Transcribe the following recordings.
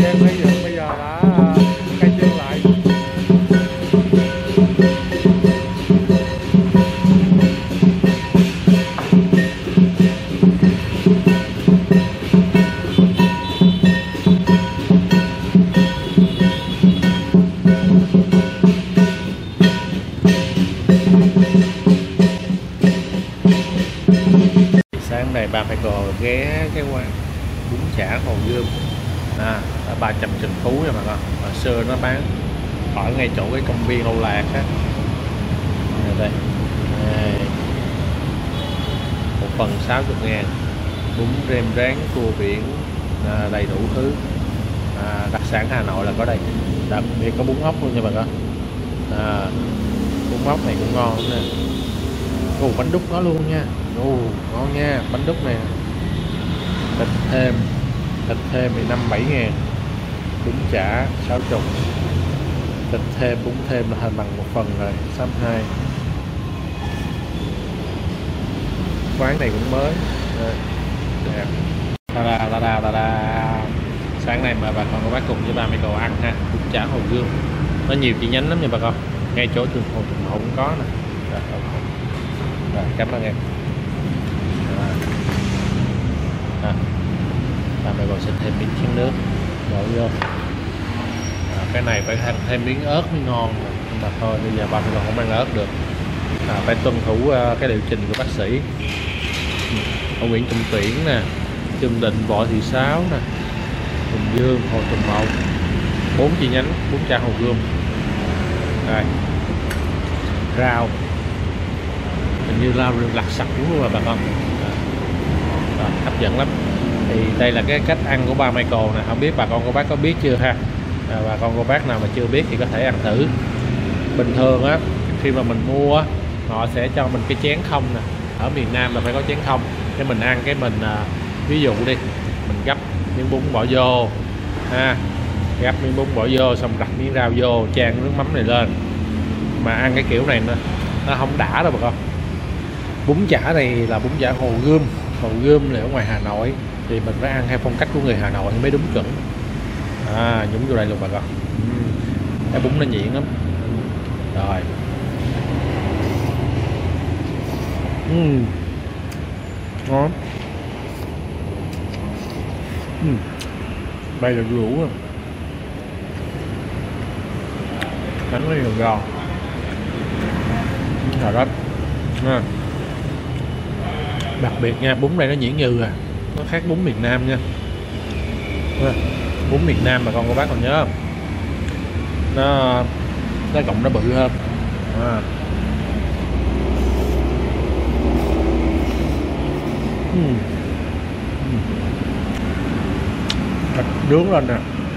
gian bây giờ đã khai trương lại. Sáng này ba Michael ghé cái quán bún chả Hồ Gươm ở 300 Trần Phú nha bà con. Hồi xưa nó bán ở ngay chỗ cái công viên Âu Lạc á. Đây. Đây. Một phần 60.000, bún rem rán cua biển, đầy đủ thứ. Đặc sản Hà Nội là có đây, đặc biệt có bún ốc luôn nha bà con. Bún ốc này cũng ngon nè. Bánh đúc đó luôn nha. Ngon nha, bánh đúc này. Thịt thêm thì 5-7 ngàn. Bún chả 60. Thịt thêm, bún thêm là hình bằng một phần rồi, 62. Quán này cũng mới. Đẹp. Sáng nay mà bà con cô bác cùng với ba Michael ăn ha, bún chả Hồ Gươm. Nó nhiều chi nhánh lắm nha bà con. Ngay chỗ trường Hồ Tùng Mậu cũng có nè. Rồi, cảm ơn em. Ba Michael xin thêm miếng chén nước đổ vô. Cái này phải ăn thêm miếng ớt mới ngon, nhưng mà thôi bây giờ ba Michael không ăn ớt được. Phải tuân thủ cái liệu trình của bác sĩ. Ở Nguyễn Trung Tuyển nè, Trương Định, Võ Thị Sáu nè, Bình Dương, Hồ Tùng Mậu, 4 chi nhánh bún chả Hồ Gươm. Đây. Rau, hình như rau lặt sạch đúng không bà con? Hấp dẫn lắm. Thì đây là cái cách ăn của ba Michael nè, không biết bà con cô bác có biết chưa ha. Bà con cô bác nào mà chưa biết thì có thể ăn thử. Bình thường á, khi mà mình mua á, họ sẽ cho mình cái chén không nè. Ở miền Nam là phải có chén không, cái mình ăn cái mình ví dụ đi, mình gấp miếng bún bỏ vô ha, gấp miếng bún bỏ vô xong đặt miếng rau vô, chan nước mắm này lên. Mà ăn cái kiểu này nó không đã đâu bà con. Bún chả này là bún chả Hồ Gươm. Hồ Gươm là ở ngoài Hà Nội thì mình phải ăn theo phong cách của người Hà Nội mới đúng chuẩn. Nhúng vô đây luôn bà con. Cái bún nó nhuyễn lắm. Rồi. Ngon. Đây là rượu á. Bánh nó giòn giòn đó. Đặc biệt nha, bún đây nó nhuyễn nhừ nó khác bún miền Nam nha. Bún miền Nam bà con cô bác còn nhớ không? Nó cộng nó bự hơn. Thịt nướng lên nè.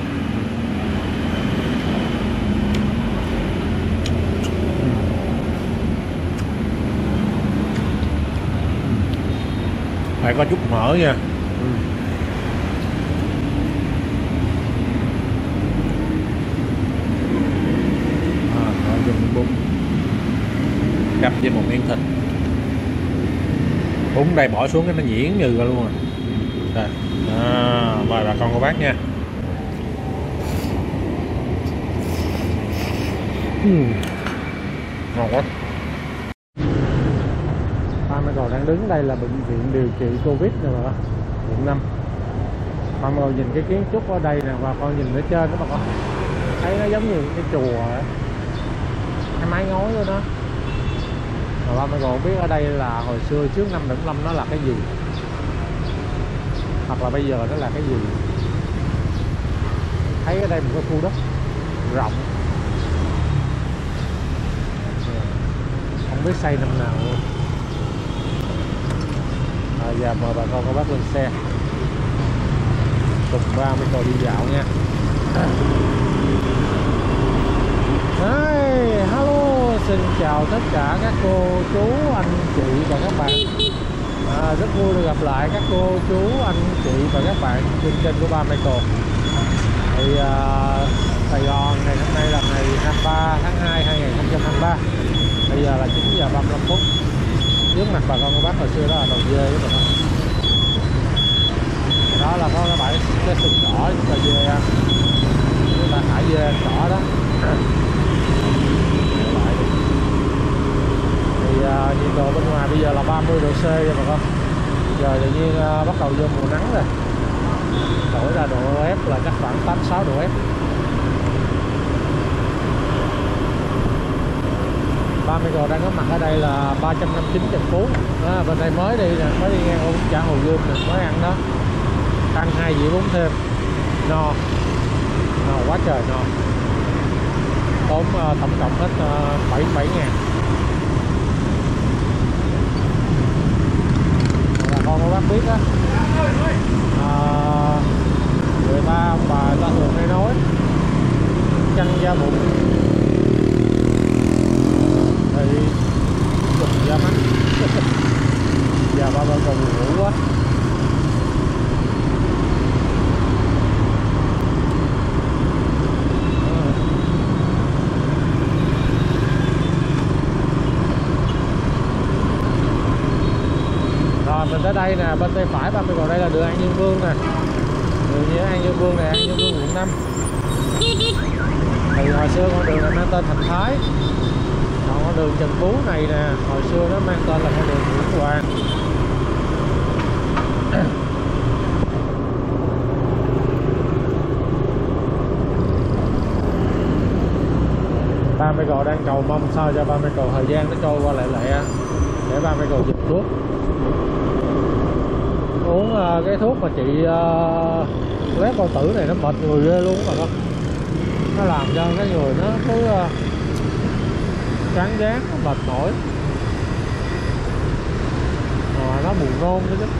Phải có chút mỡ nha. Dùng bún gắp với một miếng thịt. Bún đây bỏ xuống cái nó nhuyễn như ra luôn rồi. Mời bà con cô bác nha. Ngon quá. Ba Michael đang đứng đây là bệnh viện điều trị Covid nè bà con, quận 5. Ba Michael nhìn cái kiến trúc ở đây nè, bà con nhìn ở trên đó bà con, thấy nó giống như cái chùa ấy. Cái mái ngói luôn đó. Mà ba Michael không biết ở đây là hồi xưa trước năm 75 nó là cái gì, hoặc là bây giờ nó là cái gì. Thấy ở đây một cái khu đất rộng, không biết xây năm nào luôn. Giờ mời bà con cô bác lên xe cùng ba Michael đi dạo nha. Hello, xin chào tất cả các cô, chú, anh, chị và các bạn. Rất vui được gặp lại các cô, chú, anh, chị và các bạn trên kênh của ba Michael. Thì Sài Gòn ngày hôm nay là ngày 23 tháng 2 2023. Bây giờ là 9 giờ 35 phút. Trước mặt bà con cô bác hồi xưa đó là đầu dê đó bà con. Đó là có cái bãi cái sừng đỏ chúng ta dê ăn, người ta thả dê ăn cỏ đó. Thì nhiệt độ bên ngoài bây giờ là 30 độ C rồi bà con. Giờ tự nhiên bắt đầu vô mùa nắng rồi, đổi ra độ F là chắc khoảng 86 độ F. Ba Michael đang có mặt ở đây là 359 Trần Phú. Bên đây mới đi nè, mới đi ngang ô chả Hồ Gươm nè, mới ăn đó. Ăn 2 dĩa bún thêm, no quá trời no. Tốn tổng cộng hết 7 ngàn. Bà con có bác biết á, người ta ông bà ta thường hay nói chăn da bụng thì bụng da mắt. Giờ ba còn buồn ngủ quá. Rồi mình tới đây nè, bên tay phải ba mình còn đây là đường An Dương Vương nè. Đường như An Dương Vương nè, An Dương Vương quận 5. Thì hồi xưa con đường này mang tên Thành Thái. Còn con đường Trần Phú này nè, hồi xưa nó mang tên là con đường Nguyễn Hoàng. Ba Michael đang cầu mong sao cho ba Michael thời gian nó trôi qua lẹ lẹ để ba Michael giật thuốc. Uống cái thuốc mà chị loét bao tử này nó mệt người ghê luôn mà con. Nó làm cho cái người nó cứ chán chán, nó mệt mỏi, nó buồn nôn nữa chứ.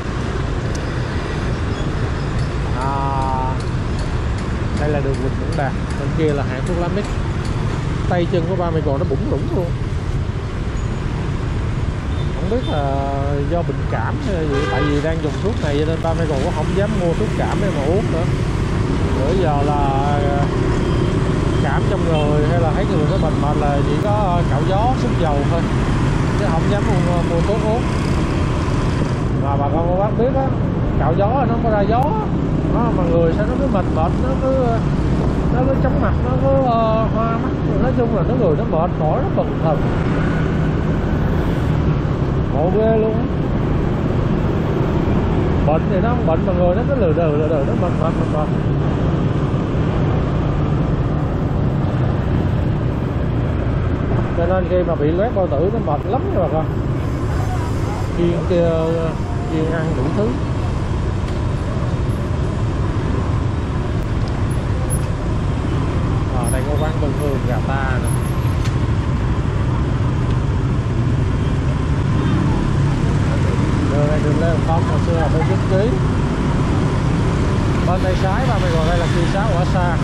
Đây là đường Quỳnh Mẫn Đạt, bên kia là hãng thuốc lá mít. Tay chân của ba mày còn nó bủng rủng luôn. Không biết là do bệnh cảm hay gì, tại vì đang dùng thuốc này cho nên ba mày còn cũng không dám mua thuốc cảm để mà uống nữa. Bữa giờ là cảm trong người hay là thấy người nó bệnh mệt là chỉ có cạo gió, xúc dầu thôi, chứ không dám mua thuốc uống. Mà bà con cô bác biết á, cạo gió nó không có ra gió đó, mà người sao nó cứ mệt, nó cứ chóng mặt, nó cứ hoa mắt, nói chung là nó người nó mệt mỏi, nó bần thần, ngộ ghê luôn. Bệnh thì nó không bệnh mà người nó cứ lừ đừ, nó mệt. Cho nên khi mà bị loét bao tử nó mệt lắm rồi bà con. Chuyên ăn đủ thứ. Đây có quán Vân Hương gà ta nè. Đường này đường Lê Hồng Phong hồi xưa là bên Nhất Ký. Bên tay trái ba mày còn đây là cư xá Quả Sa.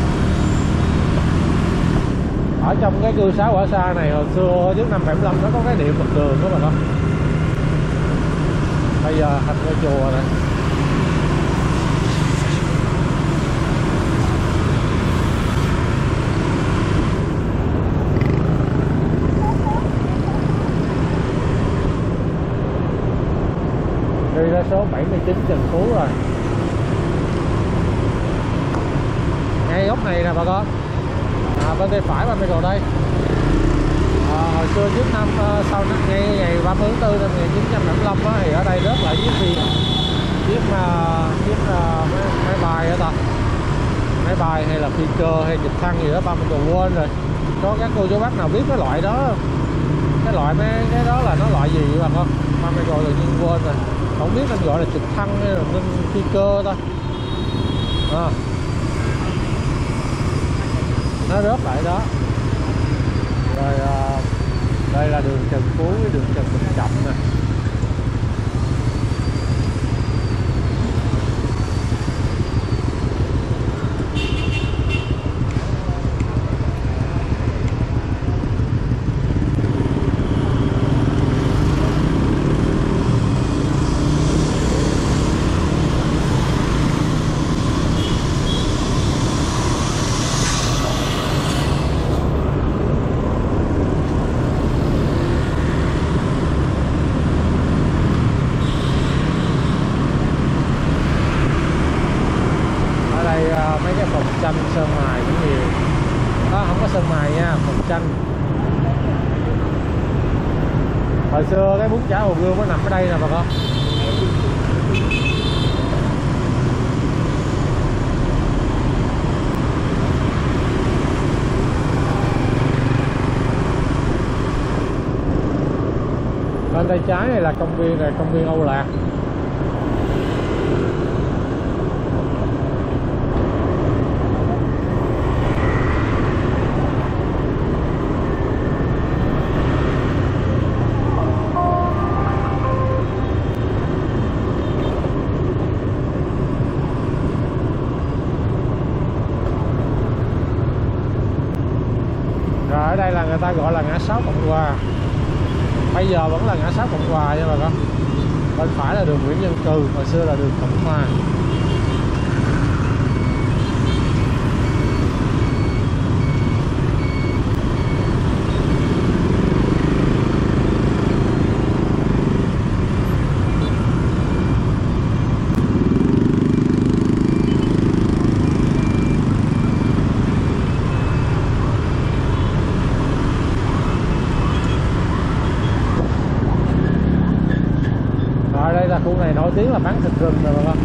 Ở trong cái cư xá Quả Sa này hồi xưa trước năm 75 nó có cái điện bậc đường đó bà con. Bây giờ thành ngôi chùa này. Đi ra số 79 Trần Phú rồi. Ngay góc này nè bà con. Bên tay phải ba mươi cầu đây. Hồi xưa trước năm sau ngay ngày 30 tháng 4 năm 1975 á, thì ở đây rớt lại chiếc máy bay đó ta, máy bay hay là phi cơ hay trực thăng gì đó ba mươi cầu quên rồi. Có các cô chú bác nào biết cái loại đó, cái loại cái đó là nó loại gì bà con? Ba mươi cầu tự nhiên quên rồi, không biết nên gọi là trực thăng hay là nên phi cơ ta. Nó rớt lại đó. Rồi đây là đường Trần Phú với đường Trần Bình Trọng nè. mấy cái phòng tranh sơn mài cũng nhiều. Đó, không có sơn mài nha, phòng tranh. Hồi xưa cái bún chả Hồ Gươm nó nằm ở đây nè bà con. Bên tay trái này là công viên Âu Lạc. Rồi ở đây là người ta gọi là ngã 6 Cộng Hòa. Bây giờ vẫn là ngã 6 Cộng Hòa nha bà con. Bên phải là đường Nguyễn Văn Cừ, hồi xưa là đường Cộng Hòa. Khu này nổi tiếng là bán thịt rừng rồi bà con.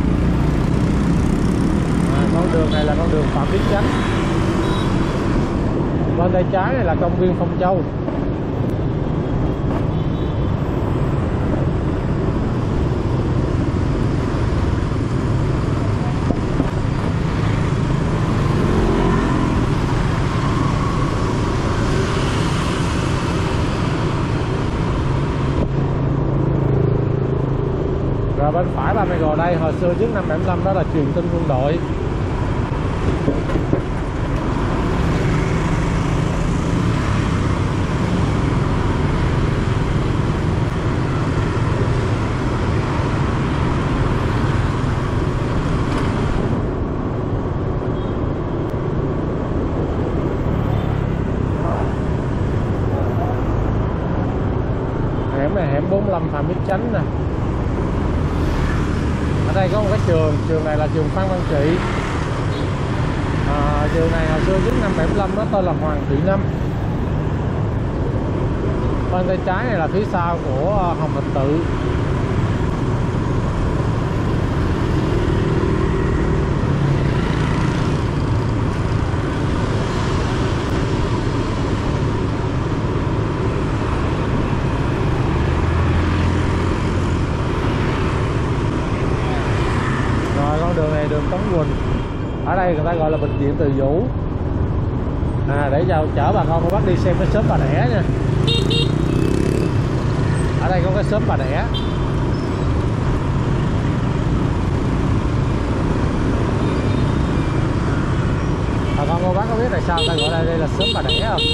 Con đường này là con đường Phạm Viết Chánh. Bên tay trái này là công viên Phong Châu. Rồi bên phải Ba Mẹ Gò đây, hồi xưa trước năm 75 đó là truyền tin quân đội. Hẻm này hẻm 45 Phạm Viết Chánh nè. Ở đây có một cái trường này là trường Phan Văn Trị. Trường này hồi xưa trước năm 75 nó tên là Hoàng Thị Năm. Bên tay trái này là phía sau của Hồng Thịnh Tự. Đường này đường Tống Quỳnh. Ở đây người ta gọi là bệnh viện Từ Dũ. Để chở bà con cô bác đi xem cái xóm Bà Đẻ nha. Ở đây có cái xóm Bà Đẻ. Bà con cô bác có biết tại sao ta gọi đây là xóm Bà Đẻ không?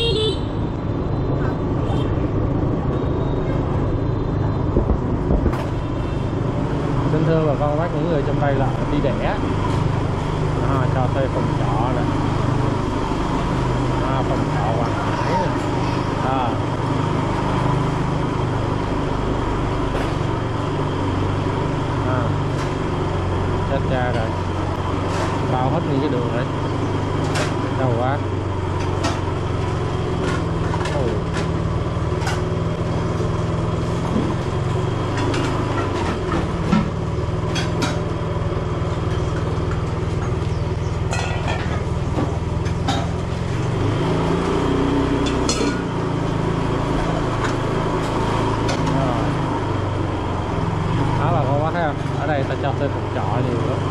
Xin thưa bà con bác, những người trong đây là đi đẻ. Cho thuê phòng trọ nè, phòng trọ Hoàng Hải nè. Chết cha rồi, bao hết những cái đường đấy, đau quá. Ở đây ta cho thuê phòng trọ nhiều lắm.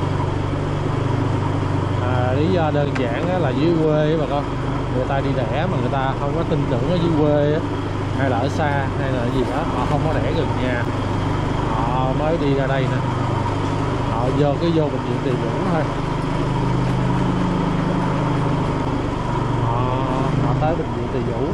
Lý do đơn giản là dưới quê bà con, người ta đi đẻ mà người ta không có tin tưởng ở dưới quê hay là ở xa hay là gì đó, họ không có đẻ gần nhà, họ mới đi ra đây nè, họ vô bệnh viện Từ Dũ thôi. Họ tới bệnh viện Từ Dũ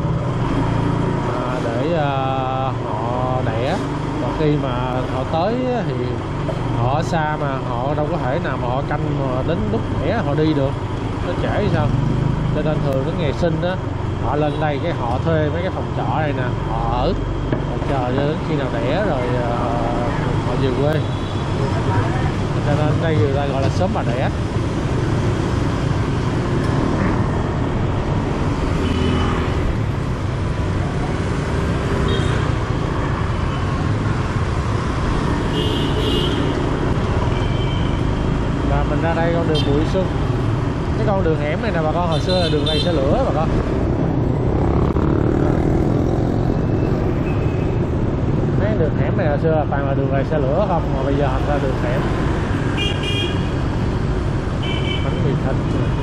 để họ đẻ. Còn khi mà họ tới thì họ ở xa mà họ đâu có thể nào mà họ canh mà đến lúc đẻ họ đi được, nó trễ hay sao. Cho nên thường đến ngày sinh đó họ lên đây cái họ thuê mấy cái phòng trọ này nè, họ ở, họ chờ cho đến khi nào đẻ rồi họ về quê. Cho nên đây người ta gọi là xóm Bà Đẻ. mình ra đây con đường Bùi Xuân. Cái con đường hẻm này nè bà con, hồi xưa là đường này xe lửa bà con. Mấy đường hẻm này hồi xưa là toàn là đường này xe lửa không, mà bây giờ thành ra đường hẻm. Bánh mì thịt.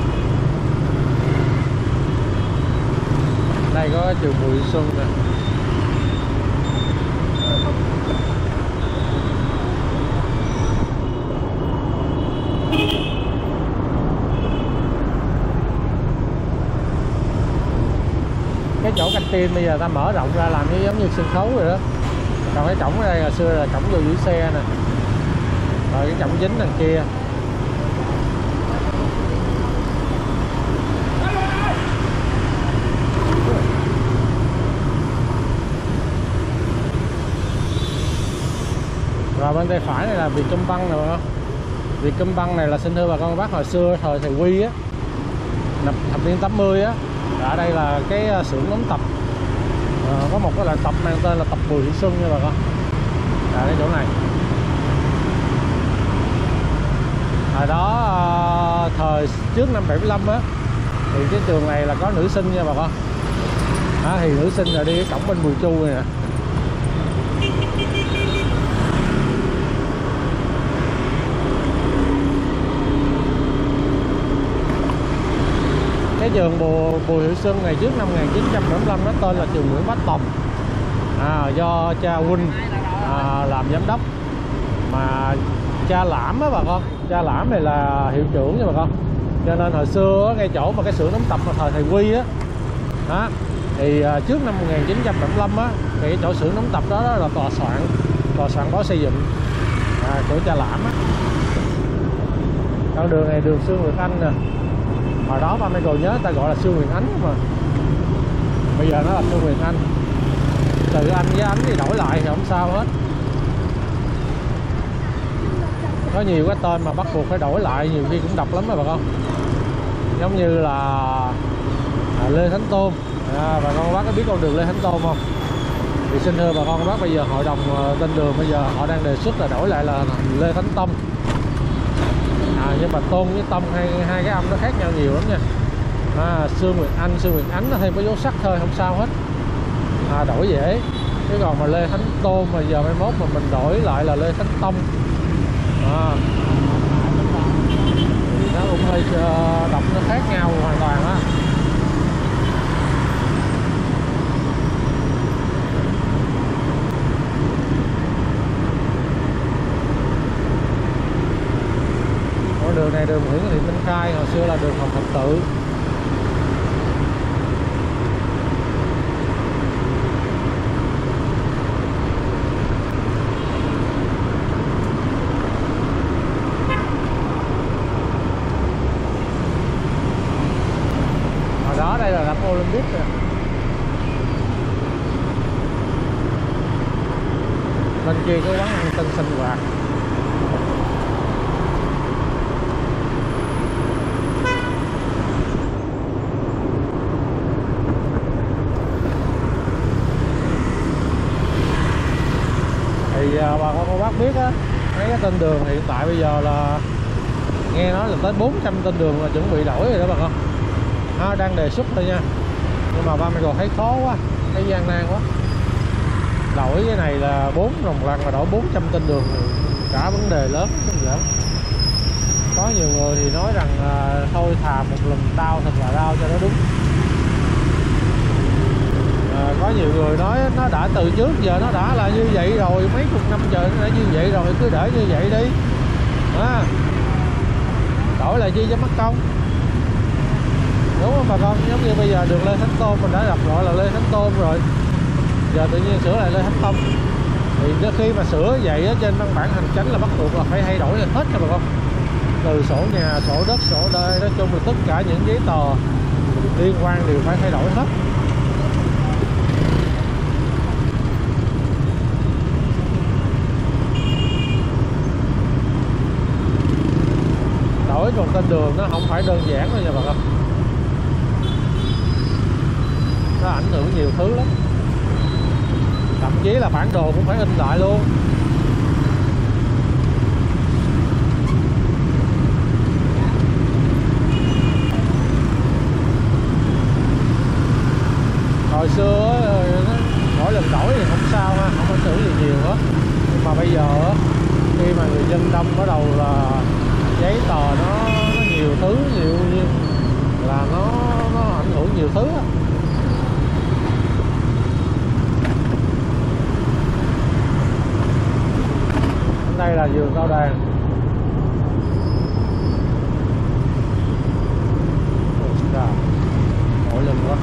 Đây có cái trường Bùi Xuân nè. Cái chỗ canteen bây giờ ta mở rộng ra làm như giống như sân khấu rồi đó. Còn cái cổng ở đây hồi xưa là cổng vô giữ xe nè. Rồi cái cổng chính đằng kia. Và bên tay phải này là Vietcombank nè bà con. Vietcombank này là xin thưa bà con bác, hồi xưa thời thầy Quy á, thập niên 80 á, ở đây là cái xưởng đóng tập. Có một cái loại tập mang tên là tập Bùi Xuân nha bà con. Cái chỗ này. Hồi đó thời trước năm 75 á, thì cái trường này là có nữ sinh nha bà con. Thì nữ sinh là đi cái cổng bên Bùi Chu này nè. Cái trường Bùi Hiệu Xuân này trước năm 1975 nó tên là trường Nguyễn Bá Tòng, do cha huynh làm giám đốc, mà cha Lãm á bà con, cha Lãm này là hiệu trưởng nha bà con. Cho nên hồi xưa ngay chỗ mà cái xưởng đóng tập thời thầy Quy á, thì trước năm 1975 á, thì cái chỗ xưởng đóng tập đó là tòa soạn báo xây dựng chỗ cha Lãm á. Con đường này đường Sương Nguyệt Anh nè. Hồi đó ba Michael nhớ ta gọi là Sương Nguyệt Ánh mà, bây giờ nó là Sương Nguyệt Anh. Từ Anh với Ánh thì đổi lại thì không sao hết. Có nhiều cái tên mà bắt buộc phải đổi lại, nhiều khi cũng độc lắm đó bà con. Giống như là Lê Thánh Tôn. Bà con bác có biết con đường Lê Thánh Tôn không? Thì xin thưa bà con bác, bây giờ hội đồng tên đường bây giờ họ đang đề xuất là đổi lại là Lê Thánh Tông. Nhưng mà Tôn với Tông hai cái âm nó khác nhau nhiều lắm nha. Sương Nguyệt Anh, Sương Nguyệt Ánh nó thêm có dấu sắc thôi, không sao hết. Đổi dễ. Chứ còn mà Lê Thánh Tôn mà giờ mai mốt mà mình đổi lại là Lê Thánh Tông, thì nó cũng hơi đọc nó khác nhau hoàn toàn á. Đường này đường Nguyễn Thị Minh Khai, hồi xưa là đường Hồng Thập Tự. Hồi đó đây là đập Olympic rồi. Bên kia có quán ăn Tân Sinh Hoạt. Bà con bác biết á, mấy cái tên đường hiện tại bây giờ là nghe nói là tới 400 tên đường là chuẩn bị đổi rồi đó bà con. Đang đề xuất thôi nha, nhưng mà ba Michael thấy khó quá, thấy gian nan quá. Đổi cái này là 4 lần mà đổi 400 tên đường cả vấn đề lớn lắm. Có nhiều người thì nói rằng thôi thà một lần đau thật là đau cho nó đúng. Có nhiều người nói nó đã từ trước giờ nó đã là như vậy rồi, mấy chục năm trời nó đã như vậy rồi, cứ để như vậy đi. Đổi lại chi cho mất công, đúng không bà con? Giống như bây giờ đường Lê Thánh Tôn mình đã đọc gọi là Lê Thánh Tôn rồi, giờ tự nhiên sửa lại Lê Thánh Tông, thì khi mà sửa vậy á, trên văn bản hành chánh là bắt buộc là phải thay đổi hết nha bà con. Từ sổ nhà, sổ đất, sổ đai, nói chung là tất cả những giấy tờ liên quan đều phải thay đổi hết. Đổi một tên đường nó không phải đơn giản đâu nha bà con, nó ảnh hưởng nhiều thứ lắm, thậm chí là bản đồ cũng phải in lại luôn. giấy tờ nó nhiều thứ, nhiều là nó ảnh hưởng nhiều thứ á. Đây là vườn cao đàn. Mỗi lần quá.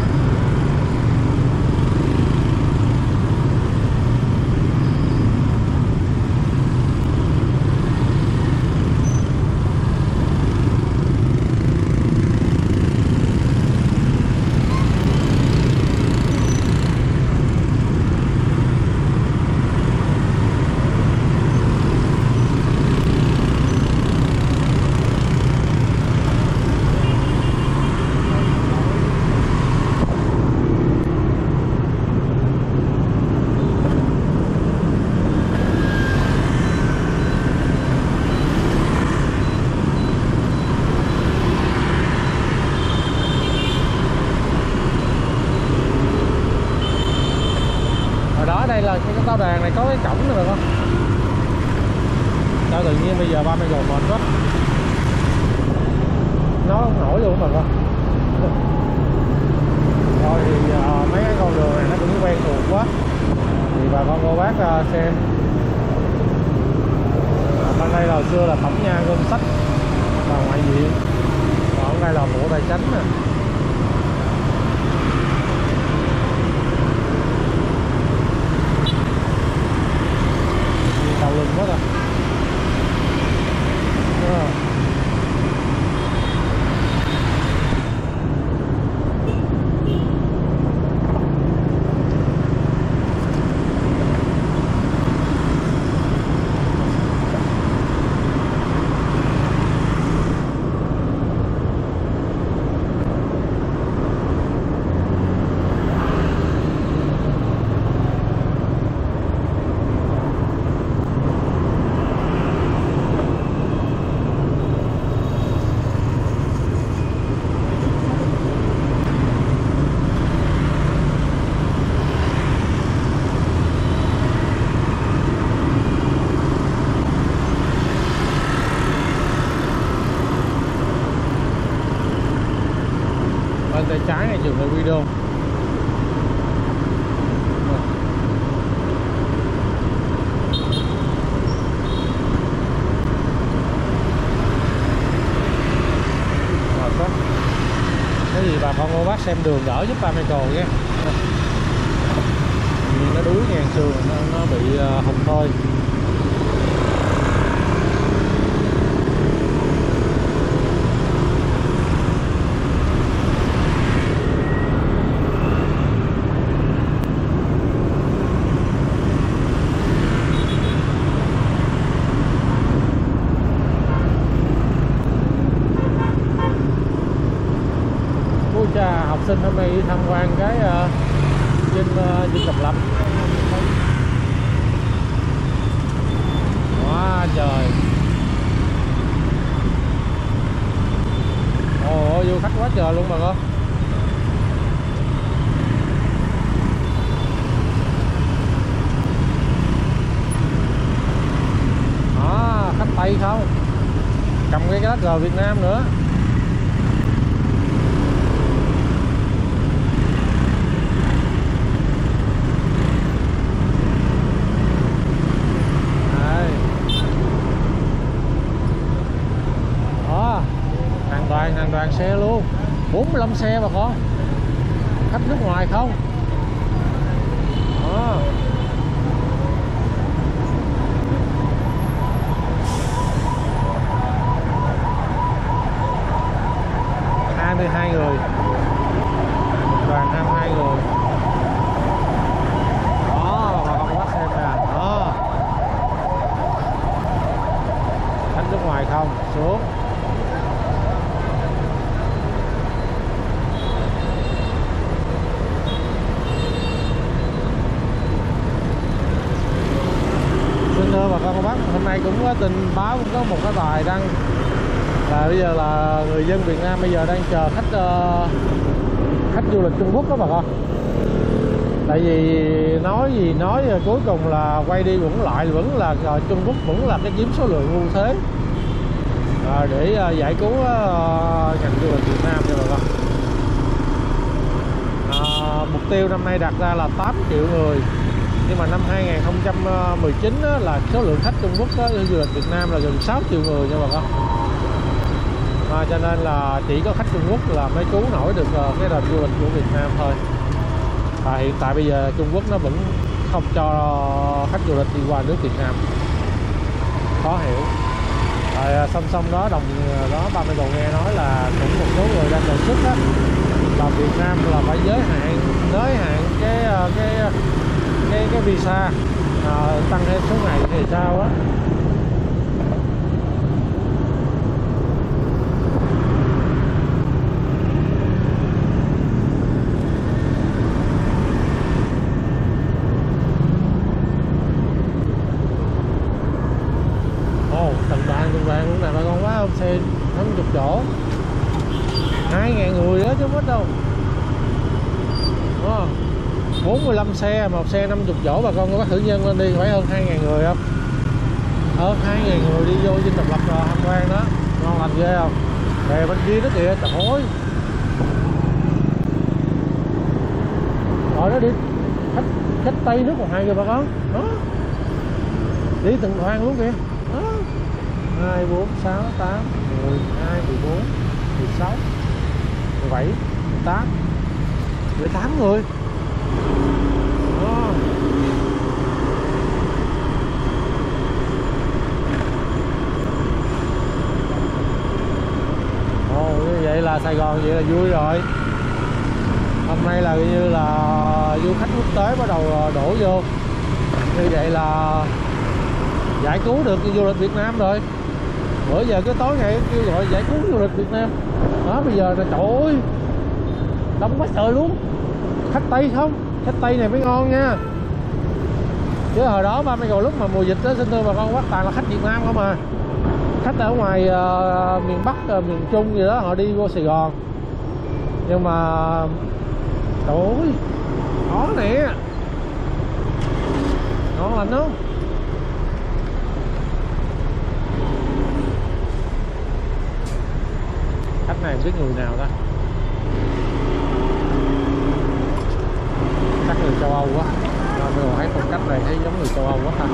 Đây là cái tàu đàn này có cái cổng nữa được không? Sao tự nhiên bây giờ 30 rồi mệt quá, nó không nổi luôn mà con. Rồi thì mấy cái con đường này nó cũng quen thuộc quá, thì bà con cô bác xem. Bên đây là hồi xưa là Tổng Nha Ngân Sách và ngoại viện, còn đây là Bộ Tài Chánh nè. Tàu lưng quá rồi. Bên tay trái này dừng lại video. Cái gì bà con cô bác xem đường đỡ giúp ba Michael nha. Nó đuối ngang sườn, nó bị hồng thôi. Học sinh hôm nay đi tham quan cái Dinh Độc Lập. Quá trời. Ồ, du khách quá trời luôn bà con. Khách Tây không, cầm cái lá cờ Việt Nam nữa. Hàng đoàn xe luôn, 45 xe bà con, khách nước ngoài không. Đó. 22 người, đoàn 22 người. Đó, bà con bắt xem nè. Đó, khách nước ngoài không, xuống. Bà con cô bác, hôm nay cũng có tin báo, cũng có một cái bài đăng là bây giờ là người dân Việt Nam bây giờ đang chờ khách du lịch Trung Quốc đó bà con. Tại vì nói gì nói cuối cùng là quay đi vẫn lại vẫn là Trung Quốc vẫn là cái chiếm số lượng ưu thế. để giải cứu ngành du lịch Việt Nam nha bà con. Mục tiêu năm nay đặt ra là 8 triệu người, nhưng mà năm 2019 á, là số lượng khách Trung Quốc á, du lịch Việt Nam là gần 6 triệu người nha bà con. Cho nên là chỉ có khách Trung Quốc là mới cứu nổi được cái nền du lịch của Việt Nam thôi. Hiện tại bây giờ Trung Quốc nó vẫn không cho khách du lịch đi qua nước Việt Nam, khó hiểu. Song song đó đó ba mươi còn nghe nói là cũng một số người đang đề xuất á, là Việt Nam là phải giới hạn cái visa, tăng thêm số ngày thì sao á. Từng đoàn luôn nè bà con, quá không? Xe 50 chỗ 2.000 người đó chứ không ít đâu. 45 xe, một xe 50 chỗ, bà con có bắt thử nhân lên đi, phải hơn 2.000 người không? Hơn 2.000 người đi vô Dinh Độc Lập tham quan đó, ngon lành ghê không? Về bên kia đó kìa, trời ơi. Rồi đó đi, khách Tây nước còn 2 người bà con. Đó. Đi từng đoàn luôn kìa. Đó. 2, 4, 6, 8, 12, 14, 16, 17, 18, 18 người. Đó. Như vậy là Sài Gòn vậy là vui rồi. Hôm nay là như là du khách quốc tế bắt đầu đổ vô. Như vậy là giải cứu được du lịch Việt Nam rồi. Bữa giờ cái tối ngày kêu gọi giải cứu du lịch Việt Nam. Đó bây giờ là trời ơi, đông quá trời luôn. Khách Tây không? Khách Tây này mới ngon nha. Chứ hồi đó ba mấy lúc mà mùa dịch đó, xin thưa bà con, toàn là khách Việt Nam không à. Khách ở ngoài miền Bắc, miền Trung gì đó họ đi vô Sài Gòn. Nhưng mà trời ơi, khó nè, ngon lành không? Khách này không biết người nào đó, chắc người châu Âu quá. Mình thấy phong cách này thấy giống người châu Âu quá ha.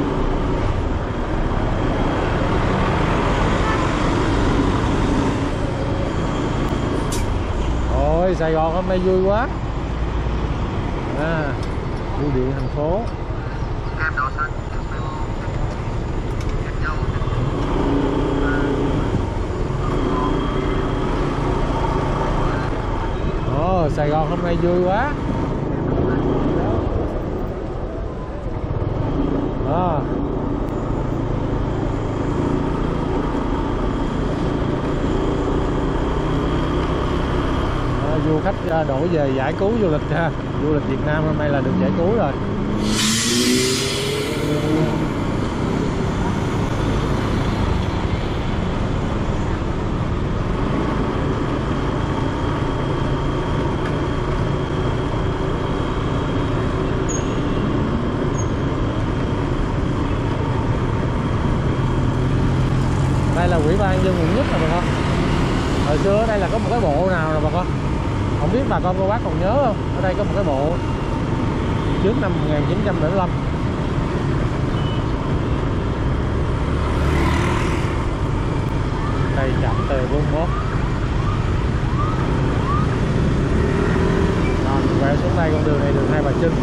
Ôi Sài Gòn hôm nay vui quá. Bưu điện thành phố. Sài Gòn hôm nay vui quá. Du khách đổ về giải cứu du lịch ha. Du lịch Việt Nam hôm nay là được giải cứu rồi. Đây là Ủy ban dân quận Nhất nè bà con. Hồi xưa ở đây là có một cái bộ nào nè bà con, không biết bà con cô bác còn nhớ không? Ở đây có một cái bộ trước năm 1975. Đây trạm T41. Rồi quẹo xuống đây, con đường này đường Hai Bà Trưng.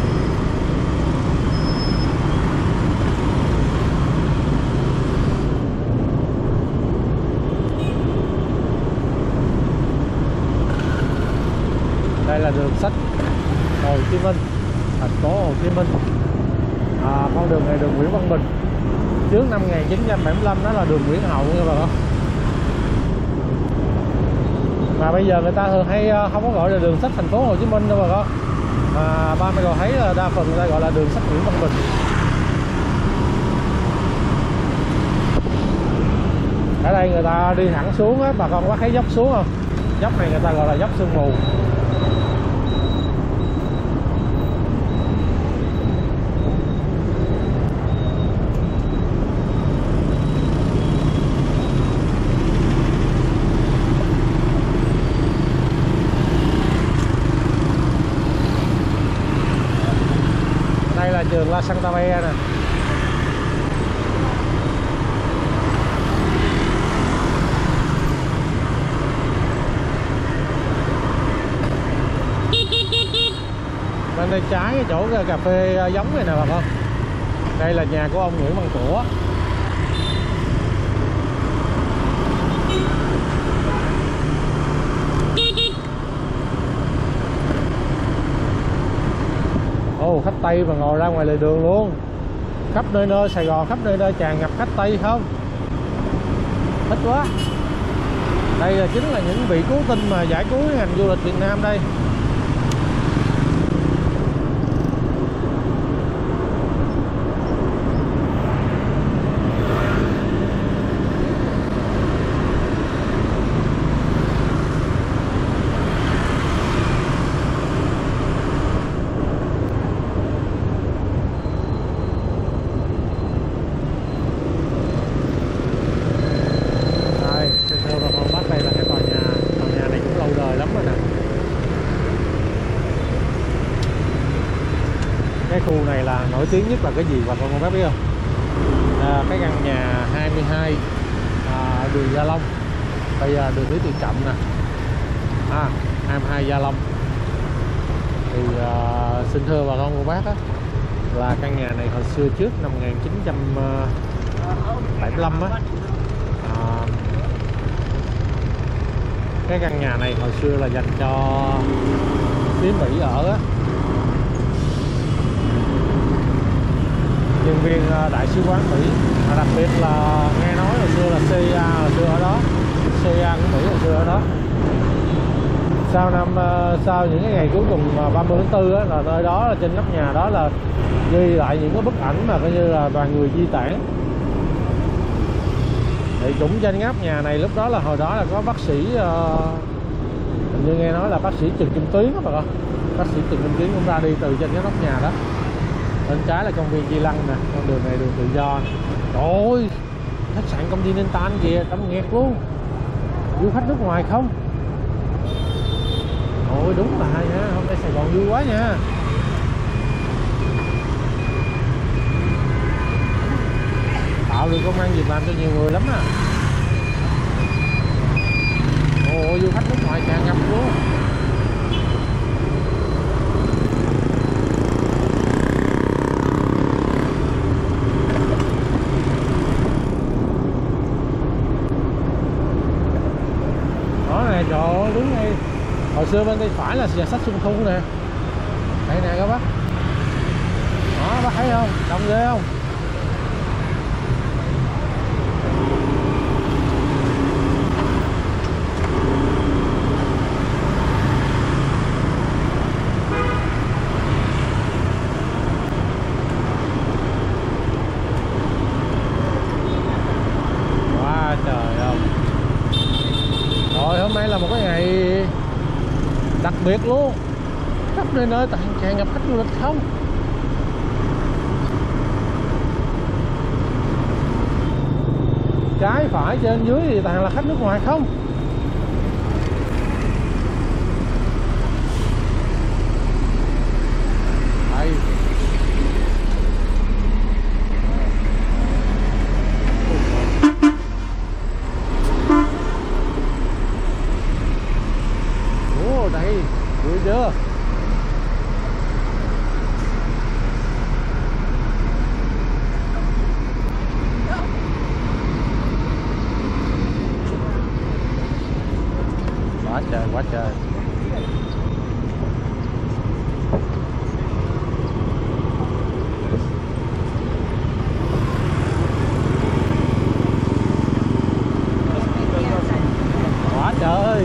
Đây là đường sách Hồ Chí Minh, thành phố Hồ Chí Minh. Con đường này đường Nguyễn Văn Bình. Trước năm 1975 đó là đường Nguyễn Hậu nha bà con. Mà bây giờ người ta thường hay không có gọi là đường sách thành phố Hồ Chí Minh đâu bà con. Ba mẹ còn thấy là đa phần người ta gọi là đường sách Nguyễn Văn Bình. Ở đây người ta đi thẳng xuống á, bà con có thấy dốc xuống không? Dốc này người ta gọi là dốc sương mù. La Santa Fe nè. Bên đây trái cái chỗ cà phê giống này nè bà con. Đây là nhà của ông Nguyễn Văn Của. Ồ, khách Tây mà ngồi ra ngoài lề đường luôn. Khắp nơi nơi Sài Gòn, khắp nơi nơi tràn ngập khách Tây không? Thích quá. Đây là chính là những vị cứu tinh mà giải cứu ngành du lịch Việt Nam đây. Cái khu này là nổi tiếng nhất là cái gì bà con bác biết không? Cái căn nhà 22 đường Gia Long. Bây giờ đường Lý Tự Trọng nè. 22 Gia Long. Thì xin thưa bà con cô bác á, là căn nhà này hồi xưa trước năm 1975 á. Cái căn nhà này hồi xưa là dành cho phía Mỹ ở á. Nhân viên đại sứ quán Mỹ, đặc biệt là nghe nói hồi xưa là CIA hồi xưa ở đó, CIA của Mỹ hồi xưa ở đó. Sau những cái ngày cuối cùng 30 tháng 4 á, là nơi đó là trên nóc nhà đó là ghi lại những cái bức ảnh mà coi như là đoàn người di tản. Thì cũng trên nóc nhà này lúc đó là hồi đó là có bác sĩ, hình như nghe nói là bác sĩ Trần Kim Tuyến đó bà con. Bác sĩ Trần Kim Tuyến cũng ra đi từ trên cái nóc nhà đó. Bên trái là công viên Chi Lăng nè, con đường này đường tự do nè. Trời ơi, khách sạn Continental kìa, tấm nghẹt luôn. Du khách nước ngoài không? Ôi đúng là nha, hôm nay Sài Gòn vui quá nha. Tạo được công ăn việc làm cho nhiều người lắm à. Ôi du khách nước ngoài tràn ngập luôn. Trời ơi, đúng ngay. Hồi xưa bên tay phải là nhà sách Xuân Thu nè. Đây nè các bác. Đó, bác thấy không? Đông ghê không? Wow, trời ơi. Rồi hôm nay là một cái ngày đặc biệt luôn. Khắp nơi nơi tràn ngập khách du lịch không. Trái phải trên dưới thì toàn là khách nước ngoài không. Đây. Đây, vui chưa? Quá trời, quá trời. Quá trời.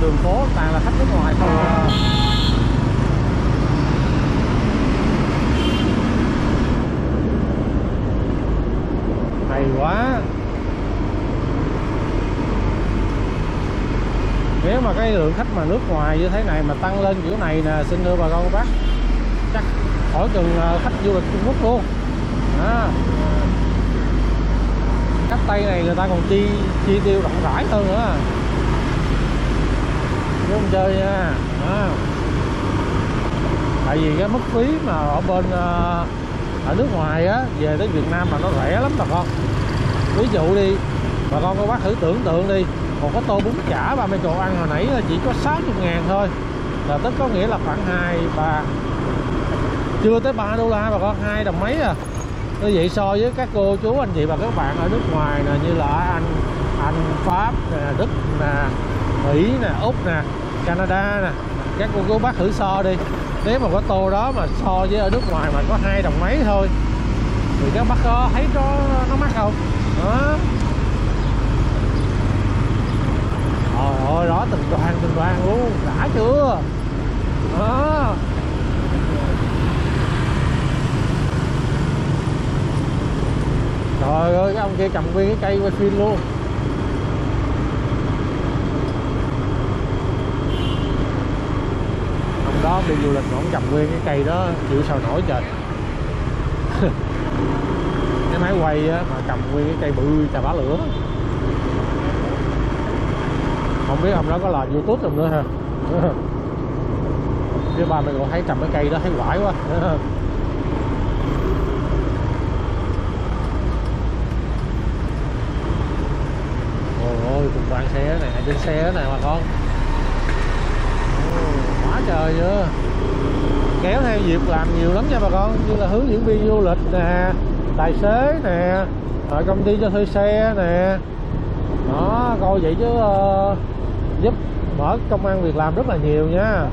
đường phố toàn là khách nước ngoài không à. Hay quá. Nếu mà cái lượng khách mà nước ngoài như thế này mà tăng lên kiểu này nè, xin thưa bà con cô bác, chắc khỏi chừng khách du lịch Trung Quốc luôn à. Khách Tây này người ta còn chi tiêu rộng rãi hơn nữa chứ không chơi nha à. Tại vì cái mức phí mà ở bên ở nước ngoài á về tới Việt Nam mà nó rẻ lắm bà con. Ví dụ đi bà con cô bác thử tưởng tượng đi, một cái tô bún chả ba Michael ăn hồi nãy là chỉ có 60.000 thôi, là tức có nghĩa là khoảng 2-3 chưa tới 3 đô la bà con, 2 đồng mấy à. Như vậy so với các cô chú anh chị và các bạn ở nước ngoài nè, như là Anh, Pháp nè, Đức nè, Mỹ nè, Úc nè, Canada nè, các cô chú bác thử so đi. Nếu mà có tô đó mà so với ở nước ngoài mà có 2 đồng mấy thôi thì các bác có thấy nó mắc không đó. Trời ơi, đó từng đoàn luôn, đã chưa đó. Trời ơi, cái ông kia trồng nguyên cái cây quay phim luôn. Ông đó đi du lịch mà ông trồng nguyên cái cây đó chịu sao nổi trời. Cái máy quay á, mà trồng nguyên cái cây bự chà bá lửa. Không biết ông đó có làm YouTube không nữa ha. Chứ ba mẹ còn thấy trồng cái cây đó thấy quải quá. Ôi cùng đoàn xe này, trên xe này mà con. Quá trời chưa. Kéo theo dịp làm nhiều lắm nha bà con, như là hướng dẫn viên du lịch nè, tài xế nè, rồi công ty cho thuê xe nè. Đó, coi vậy chứ giúp mở công ăn việc làm rất là nhiều nha.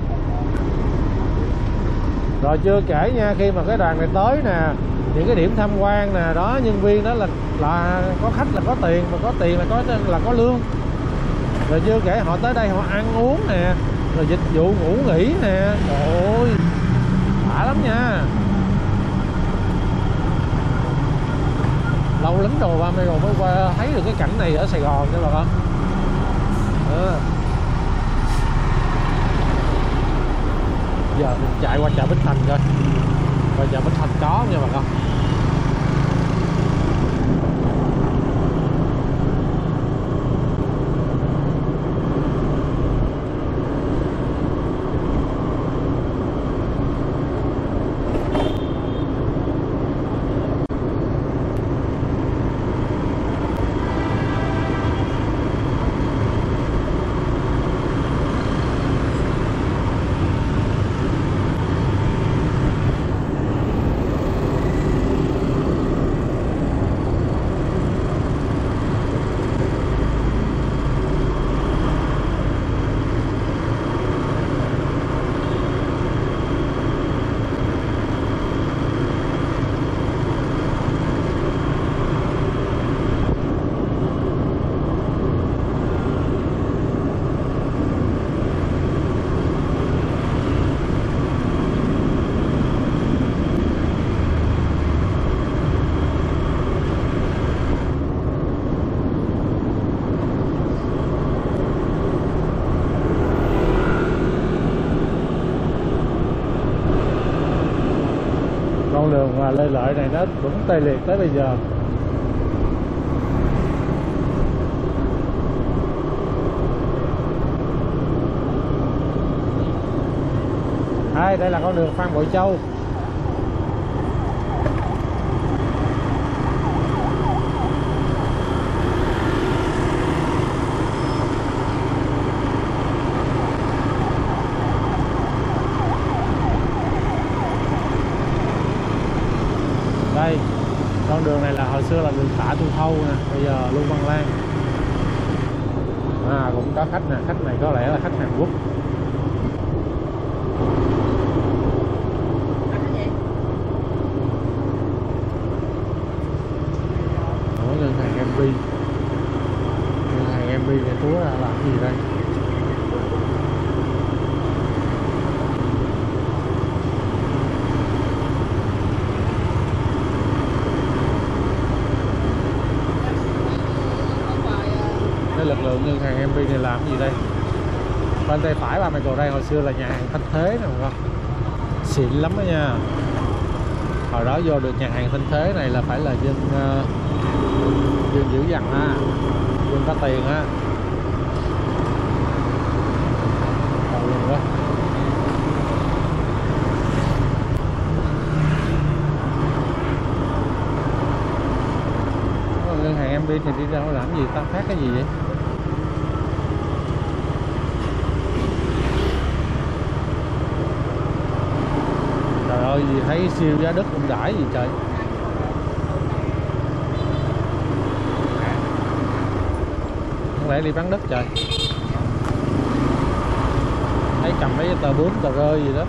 Rồi chưa kể nha, khi mà cái đoàn này tới nè, những cái điểm tham quan nè, đó nhân viên đó là có khách là có tiền, mà có tiền là có lương. Rồi chưa kể họ tới đây họ ăn uống nè, rồi dịch vụ ngủ nghỉ nè, trời ơi đã lắm nha. Lâu lắm rồi ba mẹ rồi mới qua thấy được cái cảnh này ở Sài Gòn nha bà con. Giờ mình chạy qua chợ Bến Thành coi, qua chợ Bến Thành có nha bà con. Con đường mà Lê Lợi này nó đúng tê liệt tới bây giờ. Đây là con đường Phan Bội Châu. Đây, con đường này là hồi xưa là đường Tạ Tu Thâu nè, bây giờ Lưu Văn Lan. Cũng có khách nè, khách này có lẽ là khách Hàn Quốc. Ngân hàng MB. Ngân hàng MB này túa ra làm gì đây? Cái lực lượng ngân hàng MB này làm gì đây? Bên tay phải ba Michael đây hồi xưa là nhà hàng Thanh Thế nè không? Xịn lắm đó nha. Hồi đó vô được nhà hàng Thanh Thế này là phải là dân dân dữ dằn ha, dân có tiền á. Luôn quá. Ngân hàng MB thì đi đâu làm gì, tao phát cái gì vậy? Trời ơi, gì thấy siêu giá đất ưu đãi gì trời. Không lẽ đi bán đất trời. Thấy cầm mấy tờ bướm tờ rơi gì đó.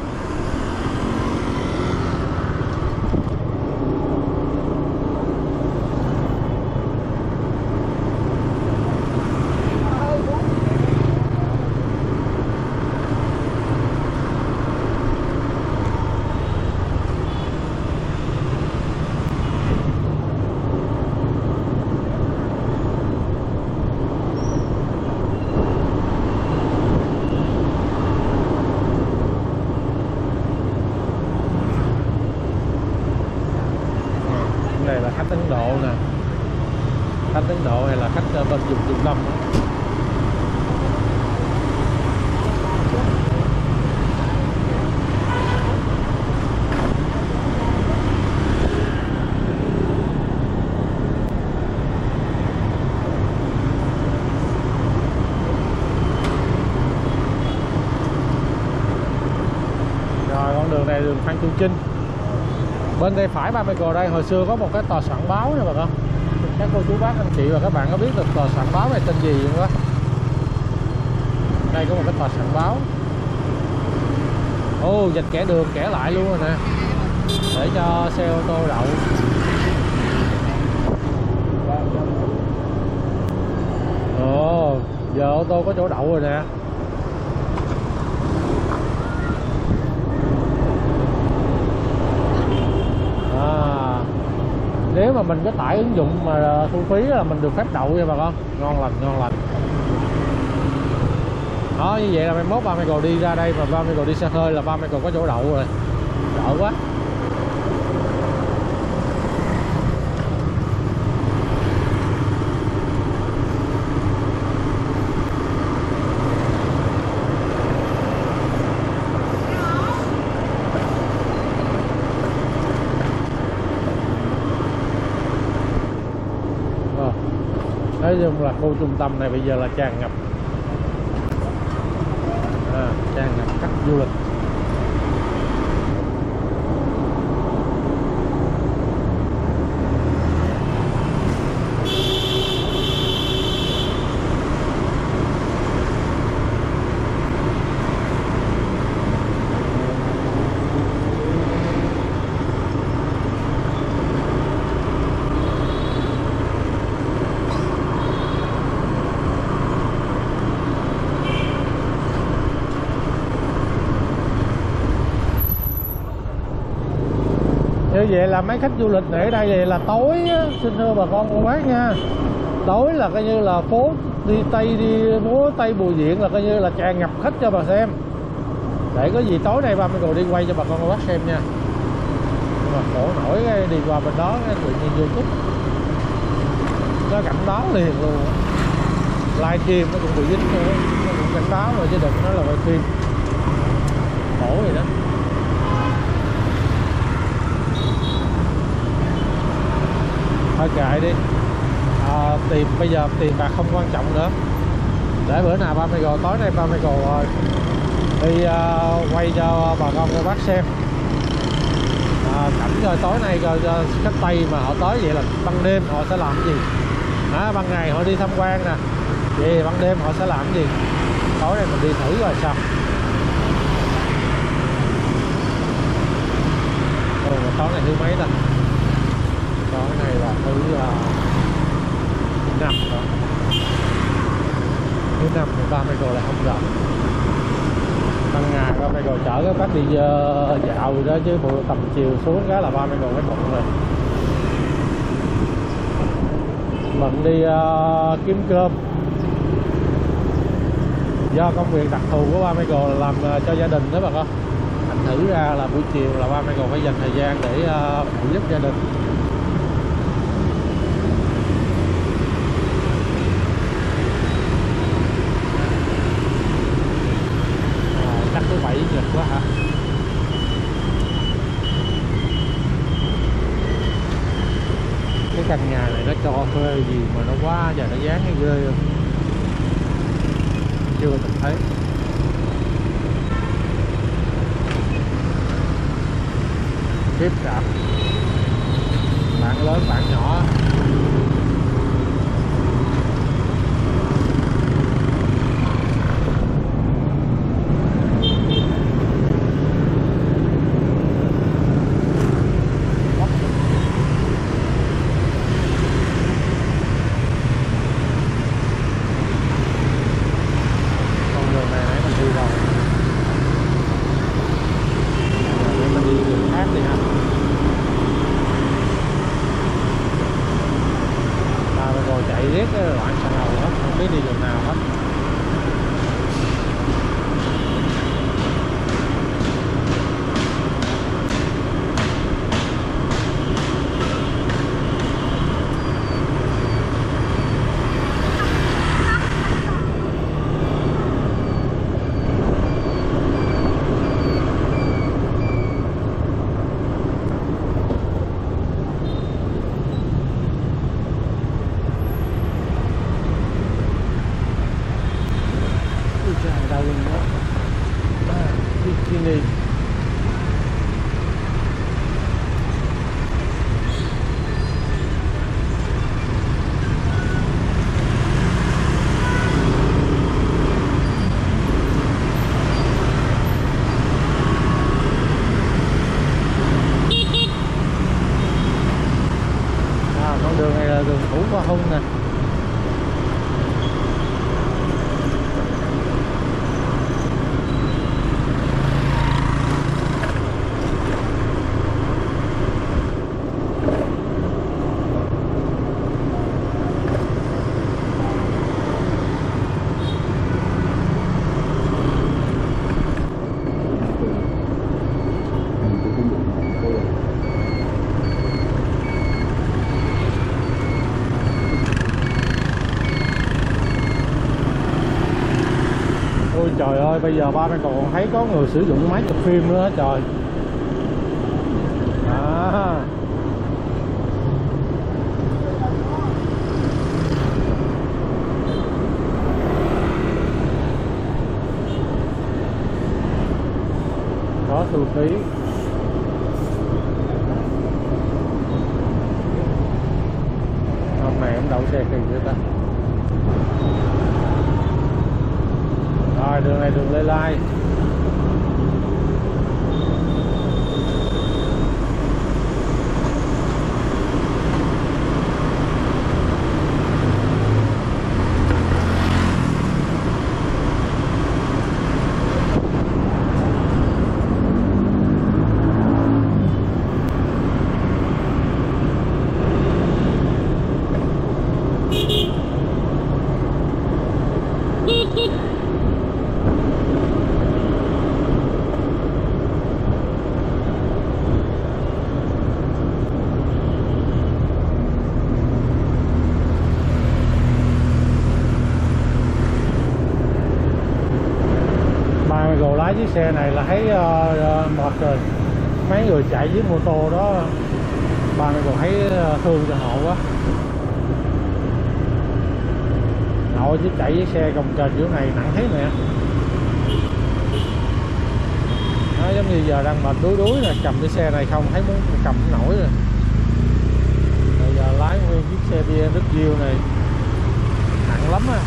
Này là khách Ấn Độ nè, khách Ấn Độ hay là khách bên vùng Trung Đông đó. Rồi con đường này đường Phan Chu Trinh. Bên tay phải ba Michael đây hồi xưa có một cái tòa soạn báo nè bà con. Các cô chú bác anh chị và các bạn có biết được tòa soạn báo này tên gì không đó? Đây có một cái tòa soạn báo. Ồ, dành kẻ đường kẻ lại luôn rồi nè, để cho xe ô tô đậu. Ồ, giờ ô tô có chỗ đậu rồi nè. Nếu mà mình có tải ứng dụng mà thu phí là mình được phép đậu nha bà con. Ngon lành, ngon lành. Đó, như vậy là mai mốt ba Michael đi ra đây mà ba Michael đi xe hơi là ba Michael có chỗ đậu rồi. Đỡ quá. Nói chung là khu trung tâm này bây giờ là tràn ngập khách du lịch. Như vậy là mấy khách du lịch để đây vậy là tối á, xin thưa bà con cô bác nha, tối là coi như là phố đi Tây, đi phố Tây Bùi Viện là coi như là tràn ngập khách cho bà xem. Để có gì tối nay ba Michael đi quay cho bà con cô bác xem nha. Nhưng mà khổ nổi cái đi qua bên đó cái tự nhiên YouTube nó cảnh báo liền luôn. Live stream nó cũng bị dính nữa, nó cũng cảnh báo rồi chứ đừng nói là quay phim. Khổ vậy đó. Thôi kệ đi, tiền bây giờ tiền bạc không quan trọng nữa. Để bữa nào ba Michael tối nay ba Michael đi quay cho bà con cô bác xem cảnh rồi tối nay rồi khách Tây mà họ tới vậy là ban đêm họ sẽ làm cái gì. Ban ngày họ đi tham quan nè, vậy ban đêm họ sẽ làm cái gì. Tối nay mình đi thử rồi sao. Tối này thứ mấy ta? Tối này là thứ 5 rồi. Thứ năm thì ba Michael lại không rộng. Ban ngày ba Michael chở các bác đi dạo đó, chứ buổi tầm chiều xuống cái là ba Michael phải bận rồi. Bận đi kiếm cơm. Do công việc đặc thù của ba Michael là làm cho gia đình đó bà con. Thành thử ra là buổi chiều là ba Michael phải dành thời gian để phụ giúp gia đình. Chắc thứ bảy nhật quá hả? Cái căn nhà này nó cho thuê gì mà nó quá trời, nó dán cái ghê không? Chưa từng thấy. Tiếp rạp, bạn lớn bạn nhỏ. Chạy riết loạn xà ngầu hết, không biết đi đường nào hết. Đâu luôn đó. Bikini. Con đường này là đường cũ Qua Hung nè. Ôi trời ơi, bây giờ ba Michael còn thấy có người sử dụng máy chụp phim nữa đó trời. Có thu phí. Hôm nay em đậu xe kỳ vậy ta. Rồi đường này đường Lê Lai. Rồi lái chiếc xe này là thấy mệt rồi. Mấy người chạy với mô tô đó, ba mày còn thấy thương cho họ quá. Nội chứ chạy với xe cồng kềnh kiểu này nặng thấy nè. Nó giống như giờ đang mệt đuối đuối nè, cầm cái xe này không thấy muốn cầm nổi rồi. Bây giờ lái nguyên chiếc xe BMW này nặng lắm á.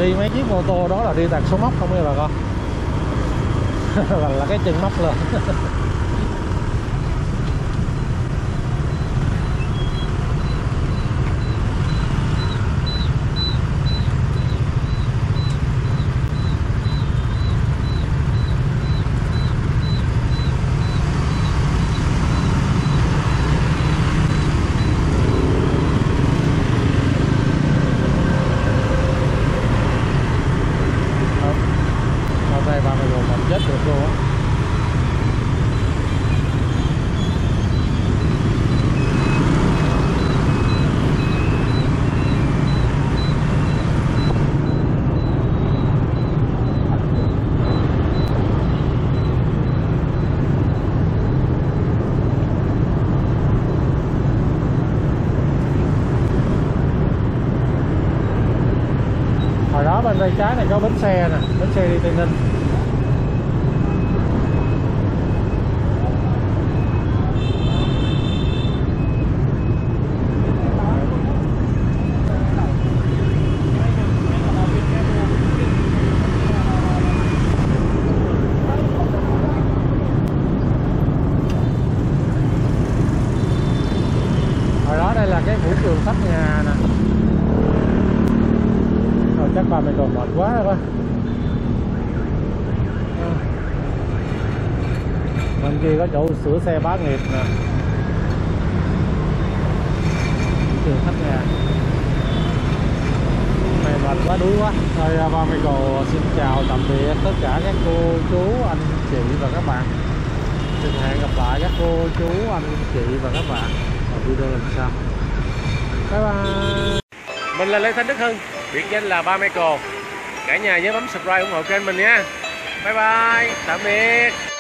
đi mấy chiếc mô tô đó là đi tạt số móc không nha bà con. Là cái chân móc lên. Đây ba mươi rồi còn chết được luôn á. Hồi đó bên tay trái này có bến xe nè, bến xe đi Tây Ninh. Hồi đó đây là cái vũ trường Tháp Ngà nè. Rồi chắc ba mẹ còn mệt quá rồi. Bên kia có chỗ sửa xe Bá Nghiệp nè. Vũ trường Tháp Ngà. Mày mệt quá, đuối quá. Thôi ba mẹ còn xin chào tạm biệt tất cả các cô chú anh chị và các bạn. Xin hẹn gặp lại các cô chú anh chị và các bạn ở video lần sau. Bye bye. Mình là Lê Thanh Đức Hưng, biệt danh là Ba Michael. Cả nhà nhớ bấm subscribe ủng hộ kênh mình nha. Bye bye, tạm biệt.